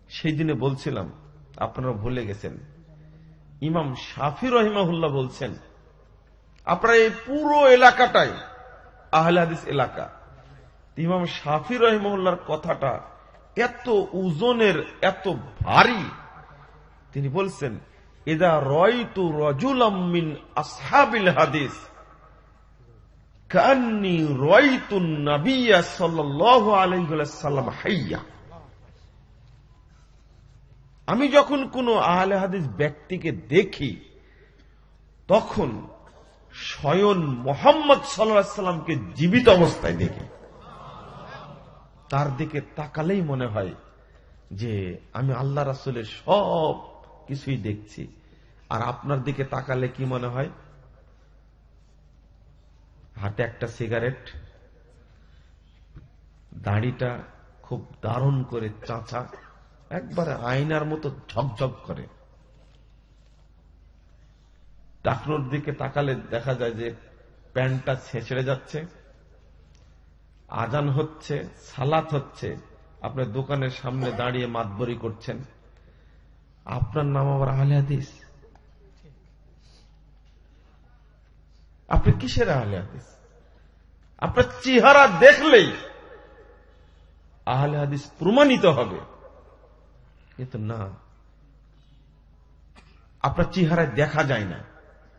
সেই দিনে বলছিলাম, আপনারা ভুলে গেছেন, ইমাম শাফি রহিমাহুল্লাহ বলছেন, আপনারা এই পুরো এলাকাটাই আহলে হাদিস এলাকা। ইমাম শাফি রহিমাহুল্লাহর কথাটা এত ওজনের, এত ভারী। তিনি বলছেন, ইদা রাআইতু রাজুলাম মিন আসহাবিল হাদিস কান্নী রাআইতু নবিয়্য সাল্লাল্লাহু আলাইহি ওয়াসাল্লাম হাইয়্যা। আমি যখন কোন আহলে হাদিস ব্যক্তিকে দেখি, তখন স্বয়ং মুহাম্মদ সাল্লাল্লাহু আলাইহি ওয়াসাল্লামকে জীবিত অবস্থায় দেখি। তার দিকে তাকালেই মনে হয় যে আমি আল্লাহ রাসূলের সব কিছুই দেখছি। আর আপনার দিকে তাকালে কি মনে হয়? হাতে একটা সিগারেট, দাড়িটা খুব দারুণ করে চাঁচা, একবারে আয়নার মতো ঝকঝক করে। টাকনোর দিকে তাকালে দেখা যায় যে প্যান্টটা ছেঁচড়ে যাচ্ছে। আজান হচ্ছে, সালাত হচ্ছে, আপনার দোকানের সামনে দাঁড়িয়ে মাতবরি করছেন। আপনার নাম আবার আহলে হাদিস। আপনি কিসের আহলে হাদিস? আপনার চেহারা দেখলেই আহলে হাদিস প্রমাণিত হবে, কিন্তু না, আপনার চেহারায় দেখা যায় না।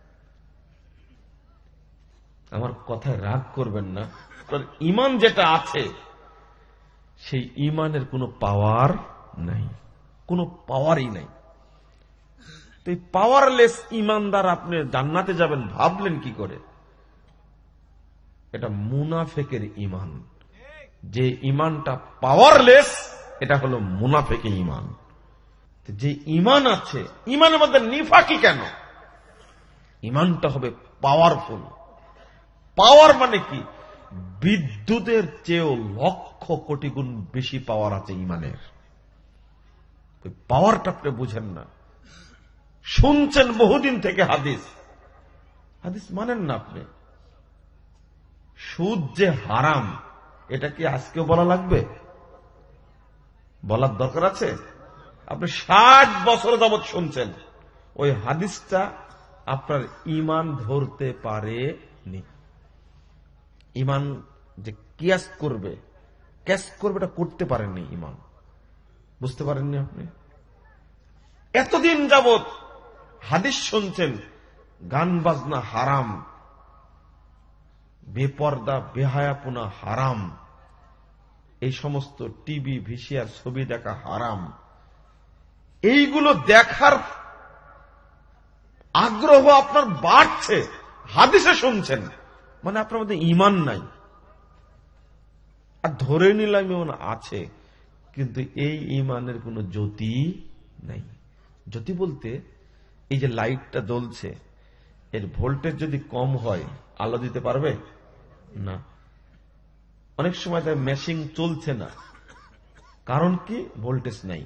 আমার কথায় রাগ করবেন না, ঈমান যেটা আছে সেই ঈমানের কোনো পাওয়ার নাই, কোনো পাওয়ারই নাই। তো এই পাওয়ারলেস ঈমানদার আপনি জান্নাতে যাবেন ভাবলেন কি করে? এটা মুনাফিকের ঈমান। যে ঈমানটা পাওয়ারলেস, এটা হলো মুনাফিকের ঈমান। যে ঈমান আছে, ঈমানের মধ্যে নিফাকি কেন? ঈমানটা হবে পাওয়ারফুল। পাওয়ার মানে কি? বিদ্যুতের চেয়েও লক্ষ কোটি গুণ বেশি পাওয়ার আছে ঈমানের। পাওয়ারটা আপনি বুঝেন না। শুনছেন বহুদিন থেকে হাদিস, হাদিস মানেন না আপনি। সুদ যে হারাম, এটা কি আজকেও বলা লাগবে? বলার দরকার আছে? আপনি 60 বছর যাবৎ শুনছেন, ওই হাদিসটা আপনার ঈমান ধরতে পারেনি। ঈমান যে কিয়াস করবে, এটা করতে পারেননি। ঈমান বুঝতে পারেননি আপনি। এতদিন যাবৎ হাদিস শুনছেন, গান বাজনা হারাম, বেপর্দা বেহায়াপনা হারাম, এই সমস্ত টিভি ভিসিআর ছবি দেখা হারাম। এইগুলো দেখার আগ্রহ আপনার বাড়ছে, হাদিসে শুনছেন, মানে আপনার মধ্যে ঈমান নাই। আর ধরে নিলাম ঈমান আছে, কিন্তু এই ঈমানের কোন জ্যোতি নাই। জ্যোতি বলতে এই যে লাইটটা জ্বলছে, এর ভোল্টেজ যদি কম হয় আলো দিতে পারবে না। অনেক সময় তার মেশিং চলছে না, কারণ কি? ভোল্টেজ নাই।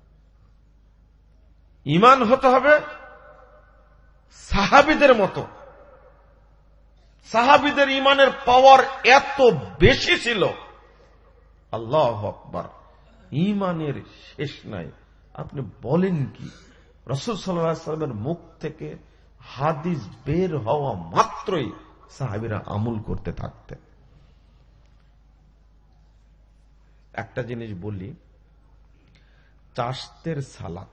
ঈমান হতে হবে সাহাবীদের মতো। সাহাবীদের ঈমানের পাওয়ার এত বেশি ছিল, আল্লাহু আকবার, ঈমানের শেষ নাই। আপনি বলেন কি? রাসূল সাল্লাল্লাহু আলাইহি ওয়াসাল্লামের মুখ থেকে হাদিস বের হওয়া মাত্রই সাহাবীরা আমল করতে থাকতেন। একটা জিনিস বলি, চাশতের সালাত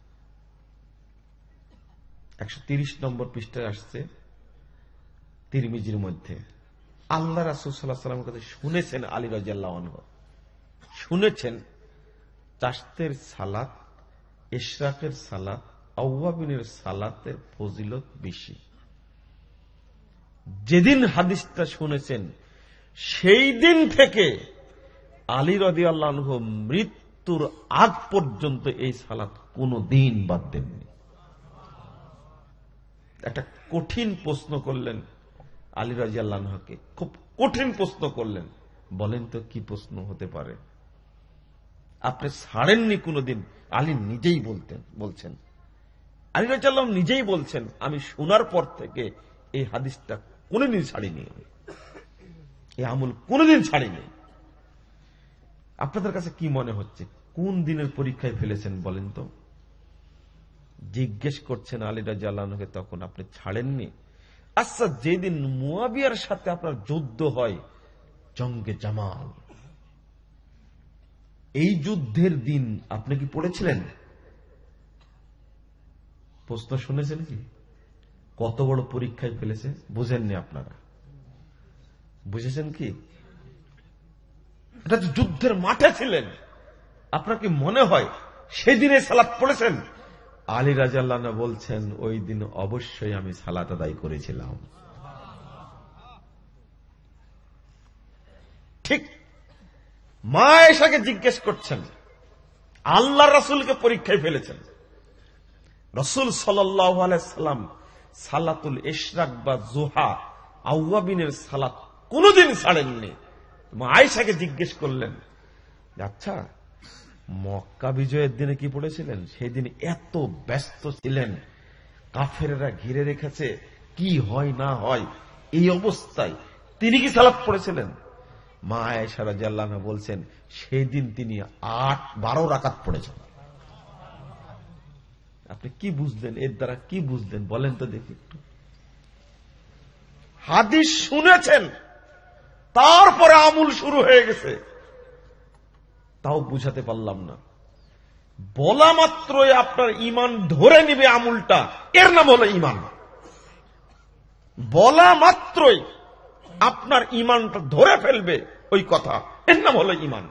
130 নম্বর পৃষ্ঠায় আসছে তিরমিজির মধ্যে। আল্লাহ রাসূল সাল্লাল্লাহু আলাইহি ওয়াসাল্লামের কাছে শুনেছেন, আলী রাদিয়াল্লাহু আনহু শুনেছেন, চাশতের সালাত, ইশরাকের সালাত, আওয়াবিনের সালাতের ফজিলত বেশি। যেদিন হাদিসটা শুনেছেন সেই দিন থেকে আলী রাদিয়াল্লাহু আনহু মৃত্যুর আগ পর্যন্ত এই সালাত কোনদিন বাদ দেননি। একটা কঠিন প্রশ্ন করলেন আলী রাদিয়াল্লাহু আনহুকে, খুব কঠিন প্রশ্ন করলেন। বলেন তো কি প্রশ্ন হতে পারে? আপনি ছাড়েননি কোনদিন। আলী নিজেই বলছেন, আলী রাদিয়াল্লাহু আনহু নিজেই বলছেন, আমি শোনার পর থেকে এই হাদিসটা কোনদিন ছাড়িনি, এই আমল কোনদিন ছাড়িনি। আপনাদের কাছে কি মনে হচ্ছে? কোন দিনের পরীক্ষায় ফেলেছেন বলেন তো? জিজ্ঞেস করছেন আলী রাদিয়াল্লাহু আনহুকে, তখন আপনি ছাড়েননি। আচ্ছা, যেদিন মুয়াবিয়ার সাথে আপনার যুদ্ধ হয়, জঙ্গে জামাল, এই যুদ্ধের দিন আপনি কি পড়েছিলেন? প্রশ্ন শুনেছেন কি? কত বড় পরীক্ষায় ফেলেছে বুঝেননি আপনারা? বুঝেছেন কি? এটা যুদ্ধের মাঠে ছিলেন। আপনার কি মনে হয় সেদিনে সালাত পড়েছেন? আলী রাদিয়াল্লাহু আনহু বলছেন, ওই দিন অবশ্যই আমি সালাত আদায় করেছিলাম। ঠিক মা আয়েশাকে জিজ্ঞেস করছেন, আল্লাহ রাসূলকে পরীক্ষায় ফেলেছেন। রাসূল সাল্লাল্লাহু আলাইহি সাল্লাম সালাতুল ইশরাক বা জুহা, আওয়াবিনের সালাত কোনদিন ছাড়েননি। মা আয়েশাকে জিজ্ঞেস করলেন, আচ্ছা মক্কা বিজয়ের দিনে কি পড়েছিলেন? সেদিন এত ব্যস্ত ছিলেন, কাফেররা ঘিরে রেখেছে, কি হয় না হয়, এই অবস্থায় তিনি কি সালাত পড়েছিলেন? মা আয়েশা রাদিয়াল্লাহু আনহা বলছেন, সেই দিন তিনি 12 রাকাত পড়েছেন। আপনি কি বুঝলেন? এর দ্বারা কি বুঝলেন বলেন তো দেখি একটু। হাদিস শুনেছেন, তারপরে আমল শুরু হয়ে গেছে, তাও বুঝাতে পারলাম না। বলা মাত্রই আপনার ঈমান ধরে নিবে আমলটা, এর নাম হলো ঈমান। বলা মাত্রই আপনার ঈমানটা ধরে ফেলবে ওই কথা, এর নাম হলো ঈমান।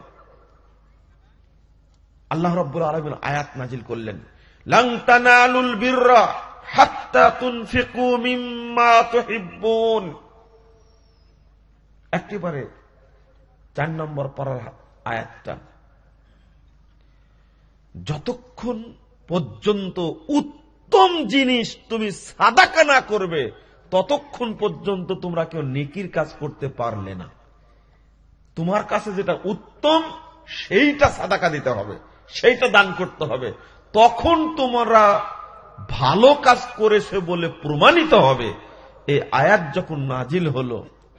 আল্লাহ রাব্বুল আলামিন আয়াত নাজিল করলেন, লান তানালুল বিররা হাত্তা তুনফিকু মিম্মা তুহিব্বুন। একেবারে 4 নম্বর পারার আয়াতটা, যতক্ষণ পর্যন্ত উত্তম জিনিস তুমি সাদাকা না করবে, ততক্ষণ পর্যন্ত তোমরা কেউ নেকির কাজ করতে পারলে না। তোমার কাছে যেটা উত্তম সেইটা সাদাকা দিতে হবে, সেইটা দান করতে হবে, তখন তোমরা ভালো কাজ করেছে বলে প্রমাণিত হবে। এই আয়াত যখন নাজিল হলো,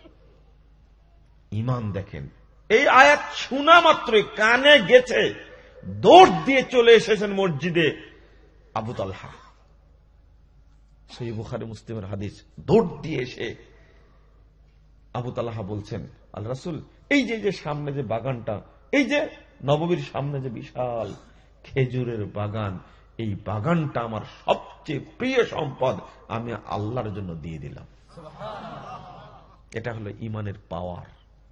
ঈমান দেখেন, এই আয়াত শোনা মাত্রই কানে গেছে, দৌড় দিয়ে চলে এসেছেন মসজিদে আবু তালহা। সহিহ বুখারী মুসলিমের হাদিস। দৌড় দিয়ে এসে আবু তালহা বলছেন, আল্লাহ রাসূল, এই যে সামনে যে বাগানটা, এই যে নববীর সামনে যে বিশাল খেজুরের বাগান, এই বাগানটা আমার সবচেয়ে প্রিয় সম্পদ, আমি আল্লাহর জন্য দিয়ে দিলাম। এটা হলো ঈমানের পাওয়ার।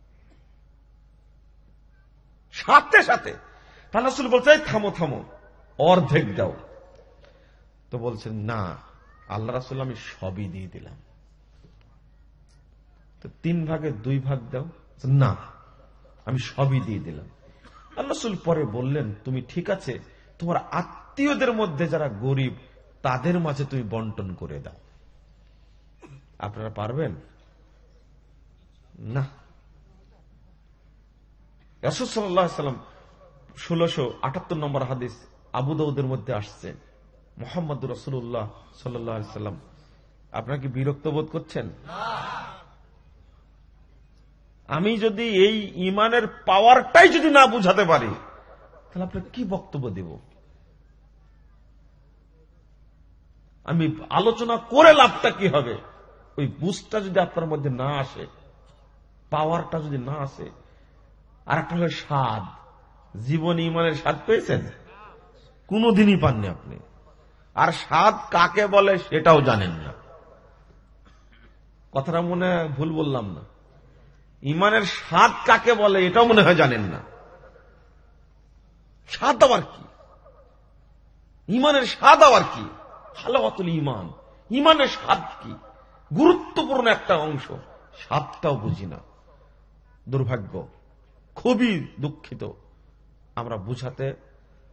সাথে সাথে রাসূল বলছে, থামো থামো, অর্ধেক দাও। তো বলছেন, না আল্লাহ রাসূল, আমি সবই দিয়ে দিলাম। তো 3 ভাগে 2 ভাগ দাও। না, আমি সবই দিয়ে দিলাম। আল্লাহ রাসূল পরে বললেন, তুমি ঠিক আছে, তোমার আত্মীয়দের মধ্যে যারা গরিব তাদের মাঝে তুমি বন্টন করে দাও। আপনারা পারবেন না? রাসূল সাল্লাল্লাহু আলাইহি ওয়াসাল্লাম 1678 নম্বর হাদিস আবু দাউদের মধ্যে আসছে, মুহাম্মদুর রাসূলুল্লাহ সাল্লাল্লাহু আলাইহি ওয়াসাল্লাম, আপনারা কি বিরক্ত বোধ করছেন? আমি যদি এই ঈমানের পাওয়ারটাই যদি না বুঝাতে পারি, তাহলে আপনার কি বক্তব্য দেব? আমি আলোচনা করে লাভটা কি হবে? ওই বুঝটা যদি আপনার মধ্যে না আসে, পাওয়ারটা যদি না আসে। আর একটা হলো স্বাদ। জীবন ঈমানের স্বাদ পেয়েছেন? কোনদিনই পাননি আপনি। আর স্বাদ কাকে বলে সেটাও জানেন না। কথাটা মনে ভুল বললাম না? ঈমানের স্বাদ কাকে বলে এটাও মনে হয় জানেন না। স্বাদ আবার কি? ঈমানের স্বাদ আবার কি? হালাওয়াতুল ঈমান, ঈমানের স্বাদ কি? গুরুত্বপূর্ণ একটা অংশ, স্বাদটাও বুঝি না। দুর্ভাগ্য, খুবই দুঃখিত, আমরা বুঝাতে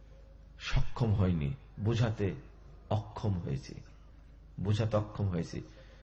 সক্ষম হইনি, বুঝাতে অক্ষম হয়েছি।